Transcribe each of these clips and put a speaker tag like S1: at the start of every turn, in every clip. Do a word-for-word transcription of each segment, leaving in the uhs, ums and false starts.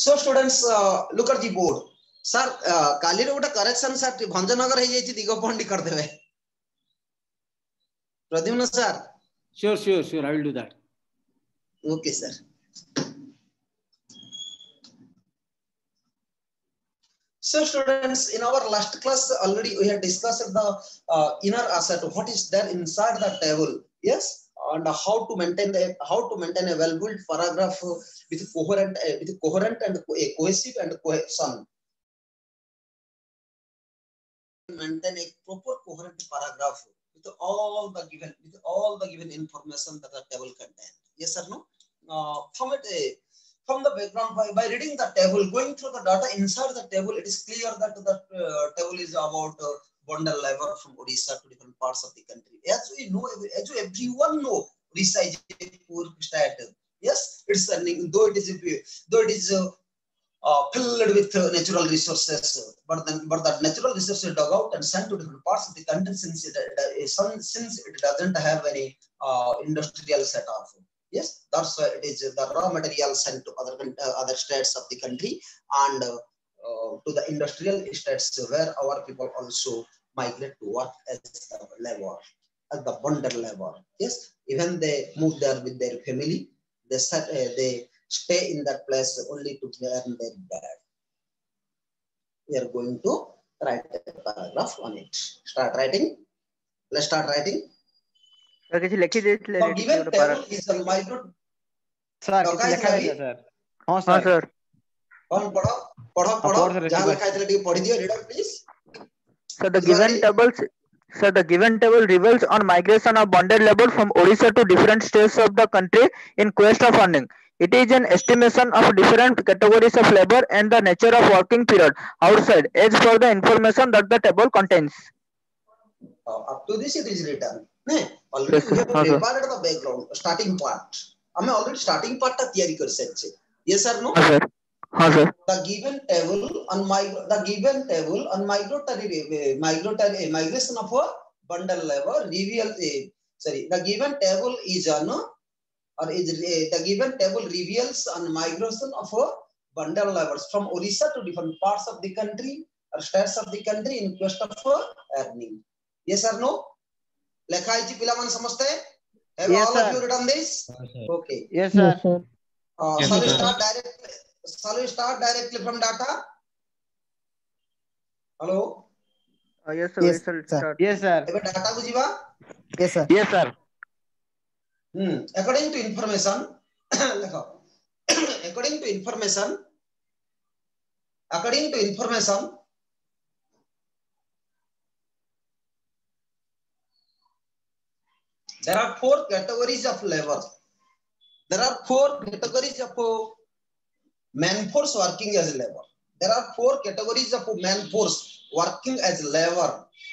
S1: So students, uh, look at the board. Sir, uh, काली रे उटा correction sir Bhanjanagar है ये चीज़ दिगोपंडी कर देवे. Pradyumna sir.
S2: Sure, sure, sure. I will do that.
S1: Okay, sir. So students, in our last class already we had discussed the uh, inner asset. What is there inside the table? Yes, and how to maintain the how to maintain a well-built paragraph with coherent, uh, with coherent and co cohesive and cohesion. Maintain a proper coherent paragraph with all the given with all the given information that the table contains. Yes or no? Uh, from it. Uh, From the background, by, by reading the table, going through the data inside the table, it is clear that the uh, table is about uh, bundle level from Odisha to different parts of the country. As we know, as everyone know, Odisha is a poor state. Yes, it's running, though it is though it is uh, uh, filled with uh, natural resources, but then but that natural resources dug out and sent to different parts of the country since it uh, since it doesn't have any uh, industrial setup. Yes, that's why it is the raw material sent to other uh, other states of the country and uh, uh, to the industrial states where our people also migrate to work as the labor, as the bundle labor. Yes, even they move there with their family, they set, uh, they stay in that place only to earn their bread. We are going to write a paragraph on it. Start writing. Let's start writing.
S3: Sir किसी लिखी दे ले
S1: The given table is a micro.
S4: Sir किसी लिखा है क्या sir? हाँ
S3: हाँ
S4: sir.
S3: Sir.
S1: कौन पढ़ो पढ़ो पढ़ो जहाँ लिखा है चलिए पढ़ दियो reader please.
S3: Sir, the given tables. Sir, the given table reveals on migration of bonded labor from Odisha to different states of the country in quest of earning. It is an estimation of different categories of labor and the nature of working period outside as per the information that the table contains.
S1: Uh, up to this it is written. Ne, already yes, we have
S3: हाँ,
S1: prepared the background, starting part. हमें already starting part टा तैयारी कर सकते हैं. Yes or no?
S3: हाँ sir. हाँ sir.
S1: The given table on my the given table on migratory migratory migration of a bundle labor reveal sorry the given table is on or is the given table reveals on migration of a bundle labors from Odisha to different parts of the country or states of the country in quest of earning. Yes or no? लेखा है जी पिला मन समझते हैं? Have
S4: Yes,
S1: all
S4: sir.
S1: of you written this? Okay.
S4: Yes sir.
S3: Yes, sir.
S1: Uh,
S4: Yes,
S1: shall we
S4: sir.
S1: start directly? Shall we start directly from data? Hello.
S3: Uh, yes sir.
S5: Yes,
S3: We shall
S5: sir.
S3: start.
S4: Yes sir.
S1: एबे data बुझिबा?
S5: Yes, sir.
S4: Yes sir.
S1: Hmm. According to information, देखो. According to information, according to information, there are four categories of labor. There are four categories of man force working as labor. There are four categories of man force working as labor.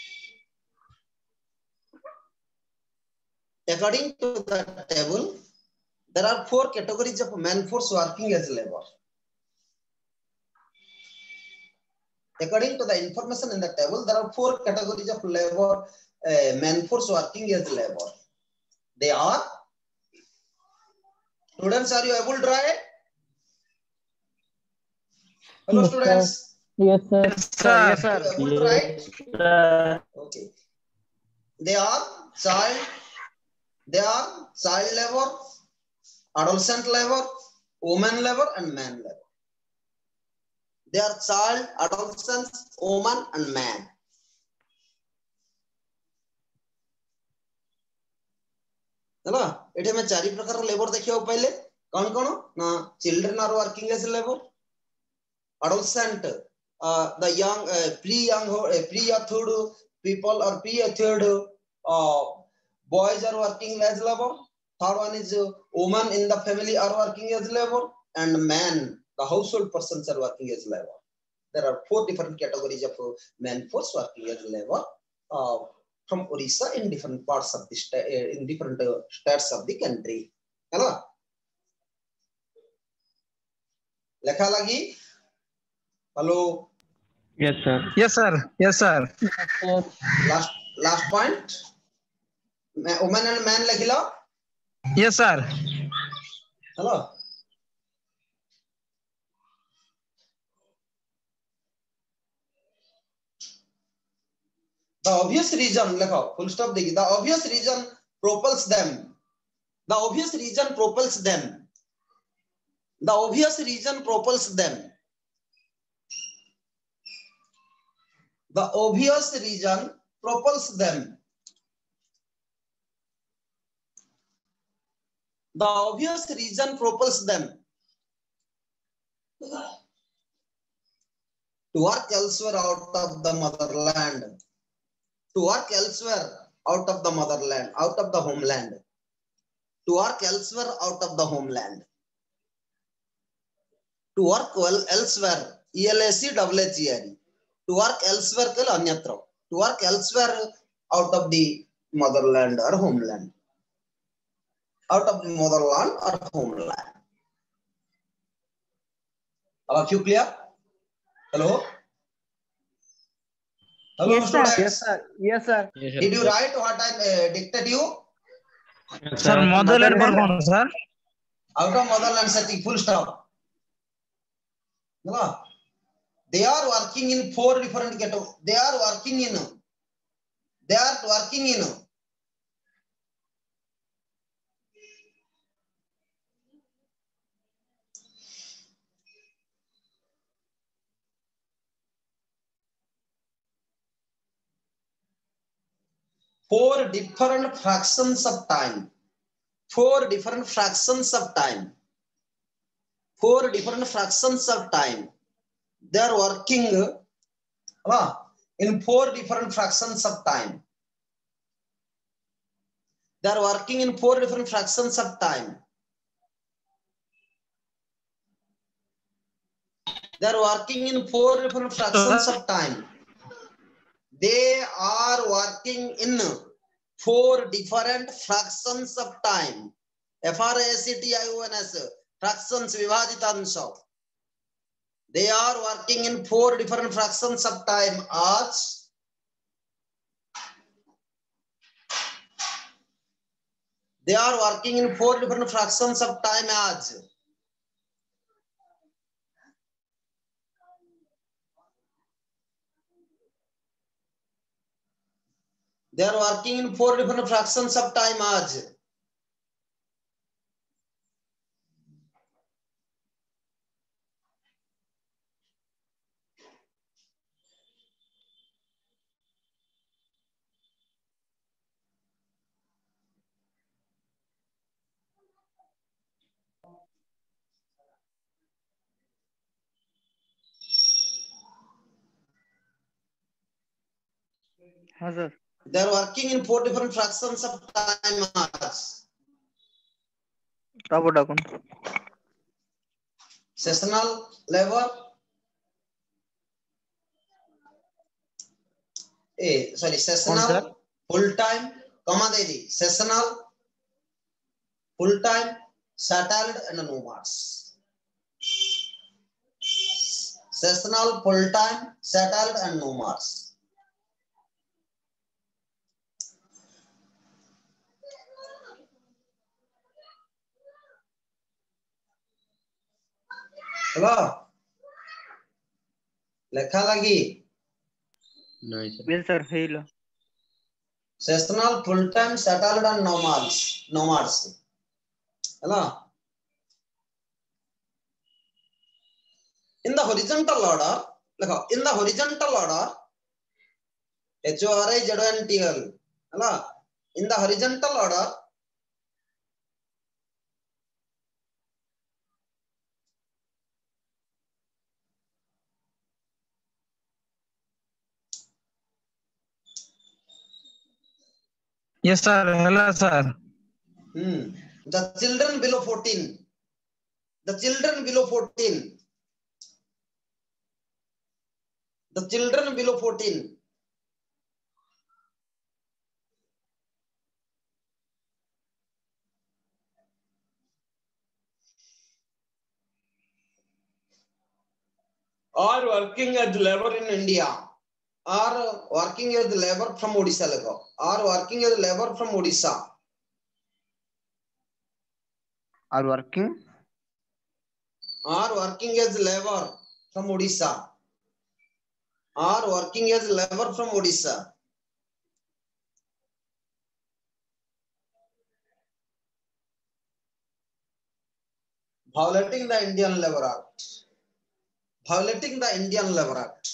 S1: According to the table, there are four categories of man force working as labor. According to the information in the table, there are four categories of labor, uh, man force working as labor. They are, students, are you able to write? Hello,
S5: Yes,
S1: students.
S5: Yes, sir.
S4: Yes sir. Yes
S1: Are
S4: sir.
S1: you able to write? Okay. They are child, they are child labor, adolescent labor, woman labor, and man labor. They are child, adolescent, woman, and man. चलो एठे में चारि प्रकार labour देखियो पहले कौन कौन ना children are working as labour adolescent uh, the young uh, pre young uh, pre youthhood people or pre youthhood uh, boys are working as labor. Third one is uh, women in the family are working as labor, and man, the household persons are working as labor. There are four different categories of uh, man force working as labor uh, from Odisha in different parts of the state, uh, in different uh, states of the country. Hello. Lekha lagi? Hello.
S4: Yes sir.
S6: Yes sir. Yes sir.
S1: Last last point. Woman and man lagila.
S6: Yes sir.
S1: Hello. The obvious reason, लिखो full stop देखिए. The obvious reason propels them. The obvious reason propels them. The obvious reason propels them. The obvious reason propels them. The obvious reason propels them to work elsewhere out of the motherland. To work elsewhere out of the motherland, out of the homeland. To work elsewhere out of the homeland. To work well elsewhere, E L S E W H E R E. To work elsewhere कल अन्यत्र. To work elsewhere out of the motherland or homeland. Out of the motherland or homeland. All of you clear? Hello? Hello,
S3: Yes, sir.
S1: students.
S4: Yes, sir. Yes, sir.
S1: Did you write what I uh, dictated you?
S4: Yes,
S6: Sir, motherland पर कौन sir?
S1: Out of motherland setting full stop. No. They are working in four different ghetto. They are working in. They are working in. Four different fractions of time. Four different fractions of time. Four different fractions of time. They are working uh, in four different fractions of time. They are working in four different fractions of time. They are working in four different fractions of time. They are working in four different fractions of time. F R A C T I O N S. Fractions vibhajitansh. They are working in four different fractions of time as They are working in four different fractions of time as They are working in four different fractions of time as
S3: हाँ sir.
S1: They are working in four different fractions of time as
S3: ताबो टाकून.
S1: Seasonal labor. Eh, sorry, seasonal, full time, comma they the. Seasonal, full time, settled and nomads. Seasonal, full time, settled and nomads. Hello? लेखा लगी?
S3: Yes, sir. Hello.
S1: Seasonal, full time, settled and nomads. Nomads. Hello? In the horizontal order, look, in the horizontal order, H O R I Z O N T L. Hello? In the horizontal order,
S6: Yes, sir. Hello, sir.
S1: hmm, the children below fourteen, the children below fourteen, the children below fourteen, are working as labor in India, are working as labor from Odisha, lego, are working as labor from Odisha,
S3: Are working.
S1: are working as labor from Odisha, are working as labor from Odisha. violating the Indian Labor Act, violating the Indian Labor Act.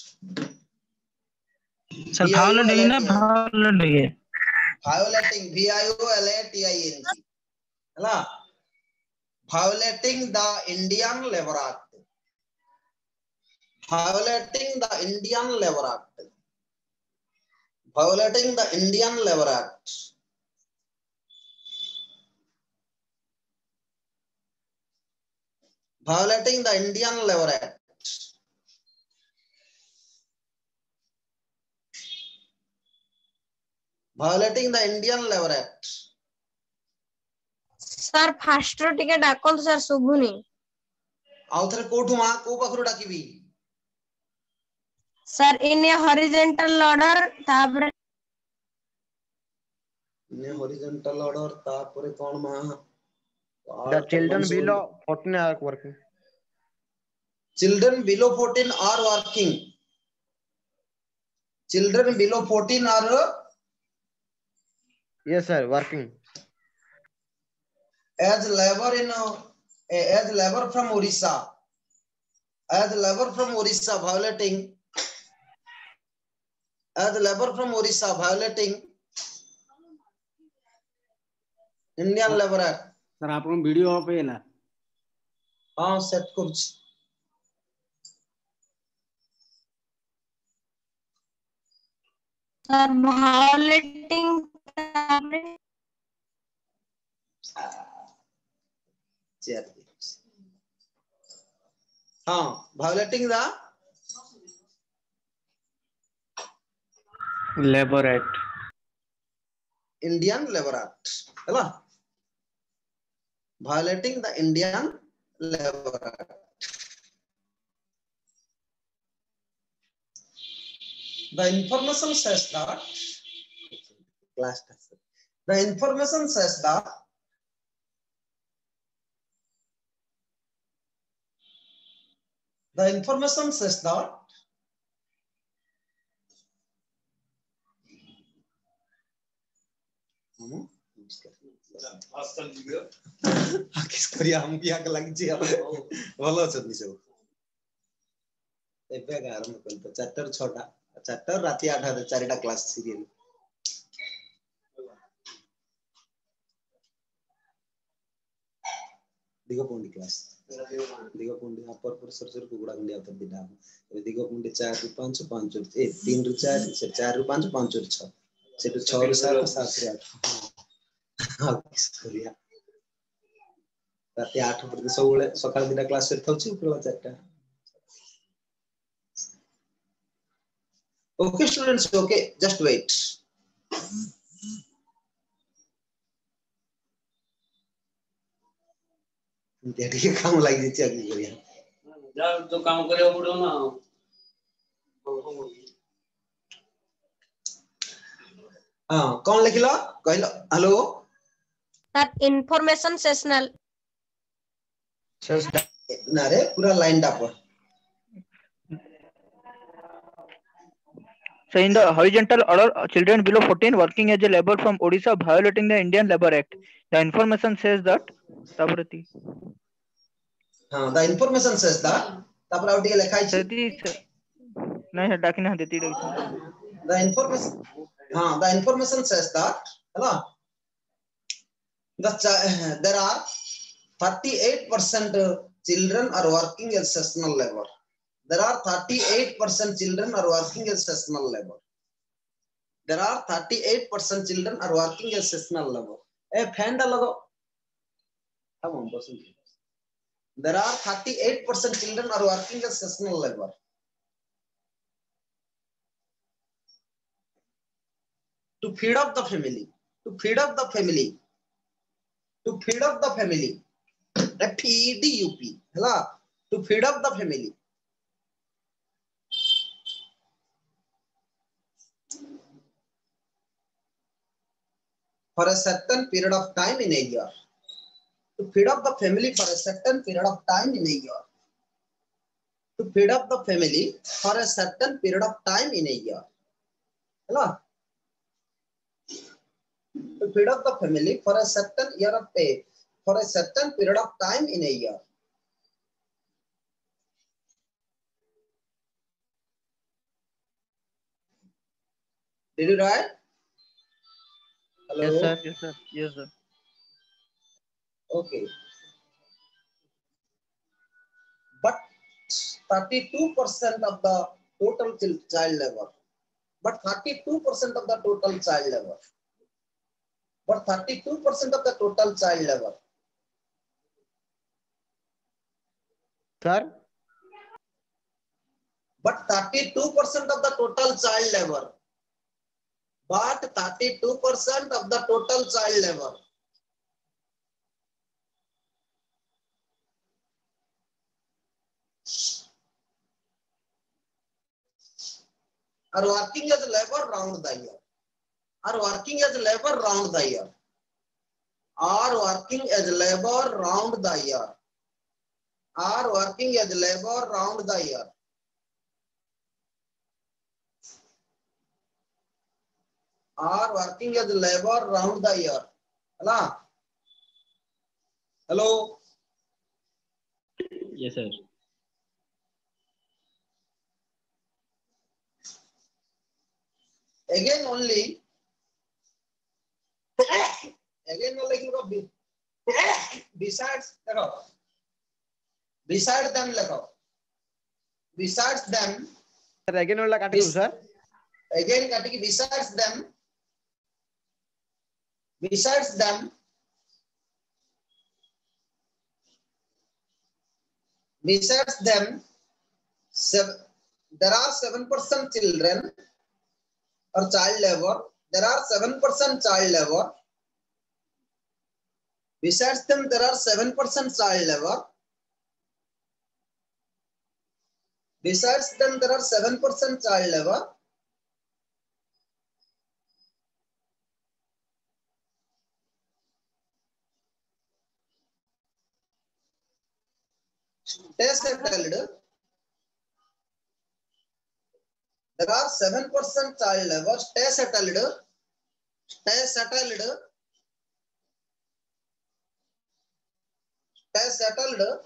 S6: Sir violating ना violating
S1: violating V I O L A T I N G है violating the Indian Labor Act, violating the Indian Labor Act, violating the Indian Labor Act. Violating the Indian Labor Act. Violating the Indian Labor Act.
S7: Sir faster टिके डाकल sir सुबुनी
S1: आउ थरे कोठु मा को पाखरु डाकिबी
S7: सर इन हॉरिजॉन्टल ऑर्डर तापर
S1: इन हॉरिजॉन्टल ऑर्डर तापर कोन मा
S5: The children below fourteen are working.
S1: Children below fourteen are working. Children below fourteen are
S5: Yes, sir, working.
S1: As labor in uh, as labor from Orissa, as labor from Orissa violating, as labor from Orissa violating Indian Labor Act.
S2: Sir आपण video off है ना
S1: हां set करछ
S7: sir violating
S1: chair हां violating the
S2: labour act
S1: Indian Labor Act हैला violating the Indian Labor Act. The information says that class the information says that the information says that hmm? किस करिया हम किया के लगी छी भलो छथि सब एबे आरंभ करब चार छटा चार राति आठ चारटा क्लास सीरियल दिगपुंडी क्लास दिगपुंडी अपर पर सरसर कुगुडा गंडिया त दिडा दिगपुंडी चार रु पाँच पाँच रु ए तीन रु चार से चार रु पाँच पाँच रु छह से छह रु सात सात रु आठ हां किस करिया राति आठ पर सब बेले सकाळ दिना क्लास से थौछि उपला चारटा Okay students, okay, just wait. देखिए काम लग जे छै अगली करिया जा जो काम करे पड़ो ना हां कौन लिखलो कहलो हेलो
S7: सर इंफॉर्मेशन सेशनल
S1: ना रे पूरा लाइन दा पर
S3: So in the horizontal order, children below fourteen working as a labor from Odisha violating the Indian Labor Act. The information says that. Taprati.
S1: हाँ, the information says that. तापर आउट के लिखाई छै
S3: नहीं है डाकिना देती रही
S1: the information हाँ the information says that है ना the there are thirty-eight percent children are working as seasonal labor. There are thirty-eight percent children are working as seasonal labor. There are thirty-eight percent children are working as seasonal labor. ए fan डाल दो हम हम बस There are thirty-eight percent children are working as seasonal labor. To feed up the family, to feed up the family, to feed up the family. F E D U P, है to feed up the family. For a certain period of time in a year. To feed up the family for a certain period of time in a year. To feed up the family for a certain period of time in a year. Hello? To feed up the family for a certain year of pay, for a certain period of time in a year. Did you write? Hello.
S5: Yes, sir.
S3: Yes, sir. Yes, sir.
S1: Okay. But thirty-two percent of the total child labor. But thirty-two percent of the total child labor. But thirty-two percent of the total child labor.
S5: Sir.
S1: But thirty-two percent of the total child labor. But thirty-two percent of the total child labor. Are working as labor round the year. Are working as labor round the year. Are working as labor round the year. Are working as labor round the year. Are working as labor round the year. Hello? Hello?
S2: Yes, sir.
S1: Again only. Again only. Besides, besides them, besides them.
S5: Sir, again only cut it, sir.
S1: Again cutting besides them. Besides them. Besides them, seven, there are seven percent children or child labor. There are seven percent child labor. Besides them, there are seven percent child labor. Besides them, there are seven percent child labor. Stay settled. There are seven percent child labor. Stay settled. Stay settled. Stay settled.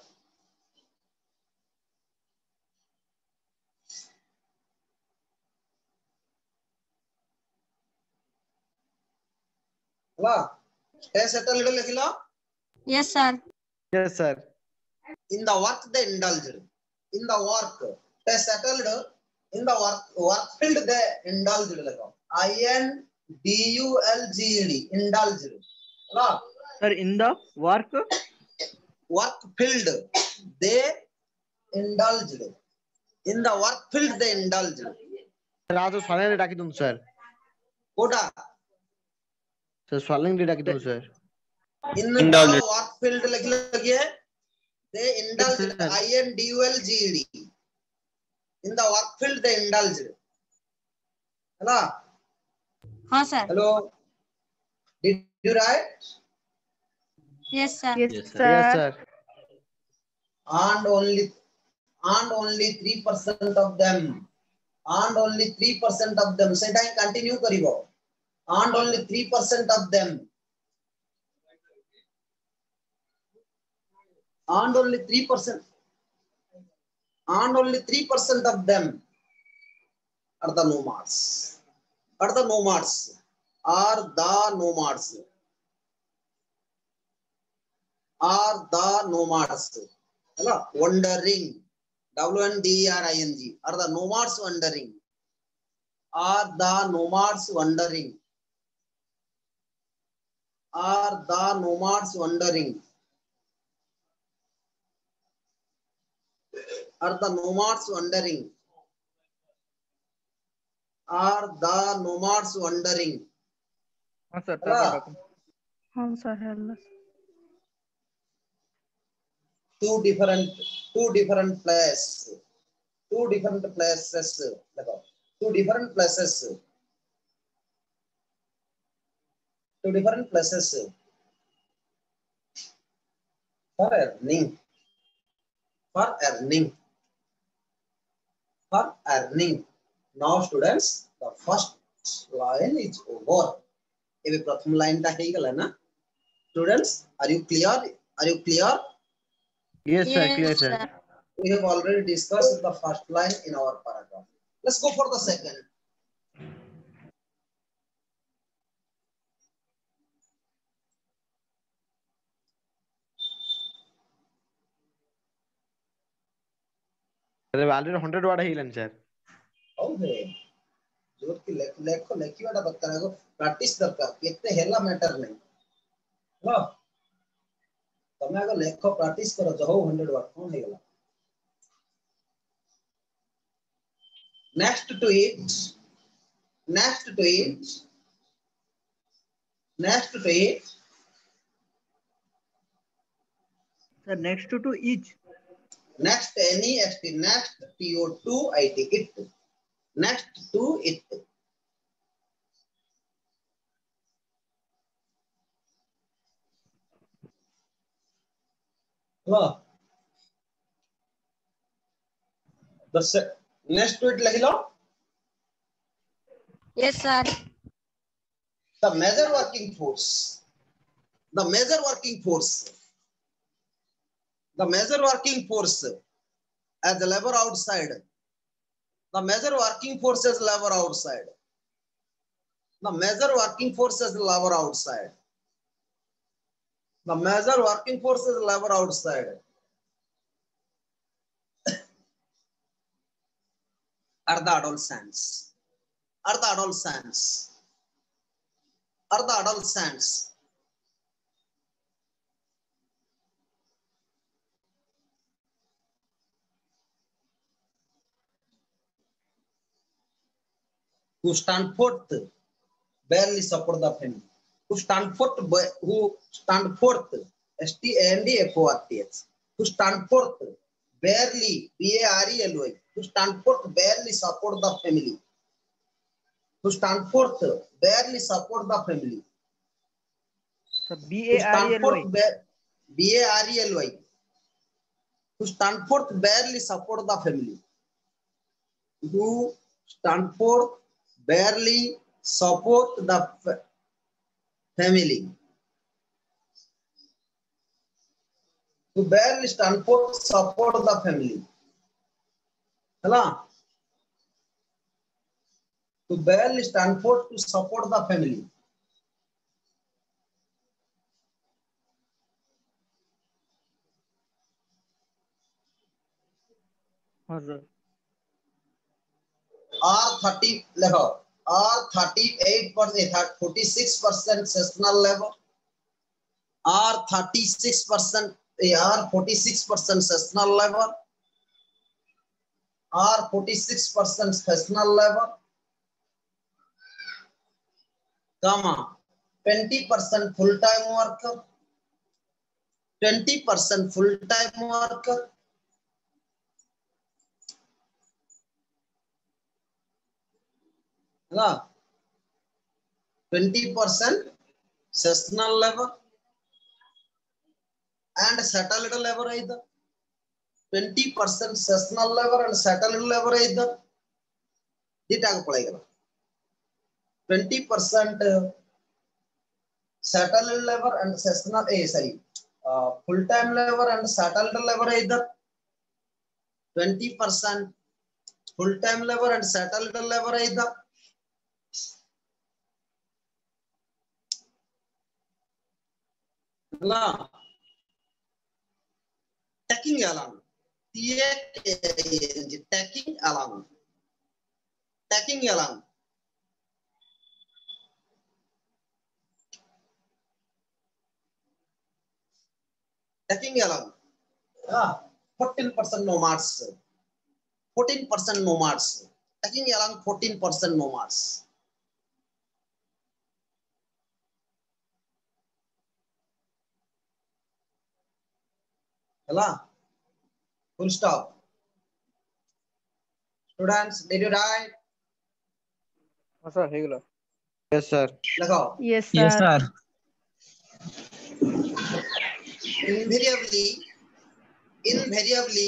S1: Hello? Stay settled. लिख लो.
S7: Yes, sir.
S5: Yes, sir.
S1: In the work they indulged. In the work they settled. In the work work field they indulged. I N D U L G E D. Indulged. Hello?
S3: Sir, in the work.
S1: Work field they indulged. In the work field they indulged.
S5: Sir, also swallowing did akidum, sir.
S1: Koda.
S5: Sir, swallowing did akidum, sir.
S1: In the
S2: Indulged.
S1: work field लगी they indulged. I N D U L G E D. In the work field they indulged. Hello?
S7: हाँ sir.
S1: Hello? Did you write?
S7: Yes, sir.
S2: Yes, sir.
S5: Yes, sir.
S1: And only and only three percent of them. And only three percent of them. Say time continue karibo. And only three percent of them. And only three percent. And only three percent of them are the nomads. Are the nomads. Are the nomads. Are the nomads. Hello? Wandering. W N D E R I N G. Are the nomads wandering? Are the nomads wandering? Are the nomads wandering? Are the nomads wandering? Are the nomads wandering?
S3: हाँ sir.
S1: Hello?
S6: हाँ sir. Hello.
S1: Two different, two different places. Two different places. Two different places. Two different places. For earning. For earning. For earning. Now students, the first line is over. If pratham line ta hai gala na. Students, are you clear? Are you clear?
S5: Yes, sir. Clear,
S7: Yes,
S5: sir.
S7: sir.
S1: We have already discussed the first line in our paragraph. Let's go for the second.
S5: अरे already hundred watt हेगलान sir
S1: हौ बे जोर की लेख लेख लेखिवाटा दरकार है प्रैक्टिस दरकार केते हेला मैटर नहीं हो तमे आगे लेख प्रैक्टिस करो जो हंड्रेड वाट कोन हेगला next to it next to it next to it
S4: Sir, next to to each.
S1: next any st next to two it it next to it hello the next to it लिख लो
S7: Yes, sir.
S1: the major working force the major working force the major working force as the labor outside the major working force is labor outside the major working force is labor outside the major working force is labor outside are the adolescents are the adolescents are the adolescents who stand forth barely support the family who stand forth who stand forth S T A N D F O R T H who stand forth barely B A R E L Y who stand forth barely support the family who stand forth barely support the family
S4: So B
S1: who
S4: A R
S1: stand
S4: E L
S1: forth
S4: Y.
S1: B A R E L Y who stand forth barely support the family who stand forth barely support the family who barely stand forth support the family hello to barely stand forth to support the family
S4: हाँ sir.
S1: R thirty लेखो R thirty-eight percent forty-six percent seasonal labor R thirty-six percent R forty-six percent seasonal labor R forty-six percent seasonal labor comma twenty percent full-time worker twenty percent full-time worker hello twenty percent seasonal labor and settled labor either twenty percent seasonal labor and settled labor either dita ko padega twenty percent settled labor and seasonal eh sorry uh, full time labor and settled labor either twenty percent full time labor and settled labor either la taking along taking along taking along taking along ah fourteen percent nomads fourteen percent nomads taking along fourteen percent nomads hello full stop students did you write
S4: हाँ sir हेगला.
S5: yes sir
S1: लगाओ
S6: Yes, sir.
S2: Yes, sir.
S1: invariably invariably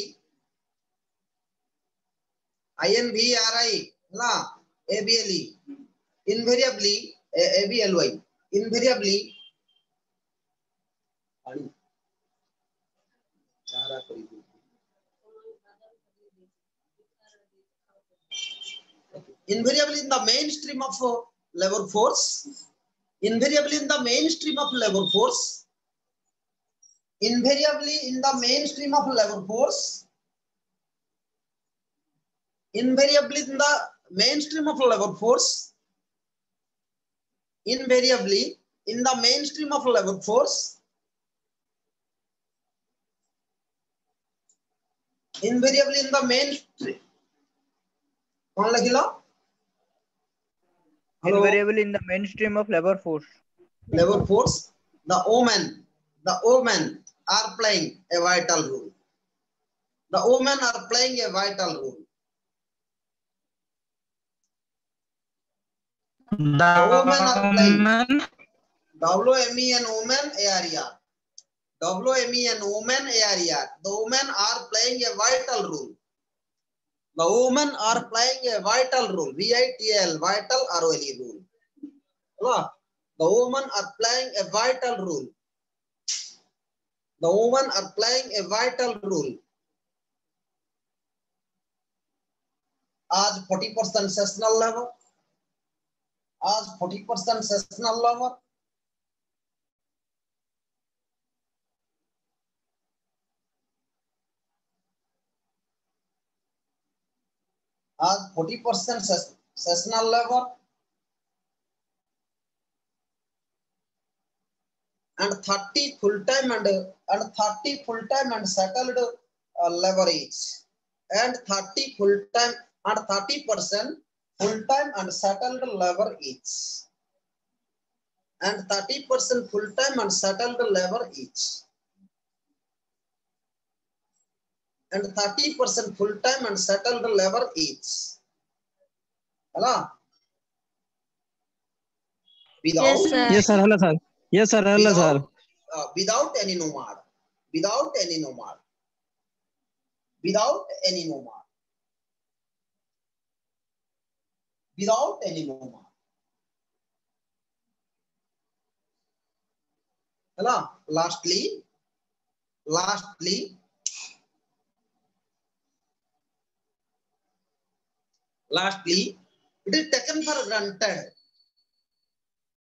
S1: I N V R I la A B L E invariably A B L Y invariably invariably in the mainstream of labor force invariably in the mainstream of labor force invariably in the mainstream of labor force invariably in the mainstream of labor force, invariably in the mainstream of labor force, invariably in the mainstream, कौन लगिला?
S4: Invariably in the mainstream of labor force.
S1: Labor force, the women, the women are playing a vital role. The women are playing a vital role. The women are playing. W M E N women area. W M E N women area. The women are playing a vital role. The women are playing a vital role. V I T L, vital R O L E role. Hello? The women are playing a vital role. The women are playing a vital role. आज forty percent seasonal labor. आज forty percent seasonal labor. आज forty percent seasonal labor. And thirty full time and and thirty full time and settled uh, labor each, and thirty full time and thirty percent full time and settled labor each, and thirty percent full time and settled labor each, and thirty percent full time and settled labor each. Hello? Without,
S7: Yes, sir.
S2: Yes, sir. Hello, sir. Yes, sir. Hello, sir.
S1: without, uh, without any nomad, without any nomad, without any nomad, without any nomad. Hello. Lastly, lastly, lastly, it is taken for granted.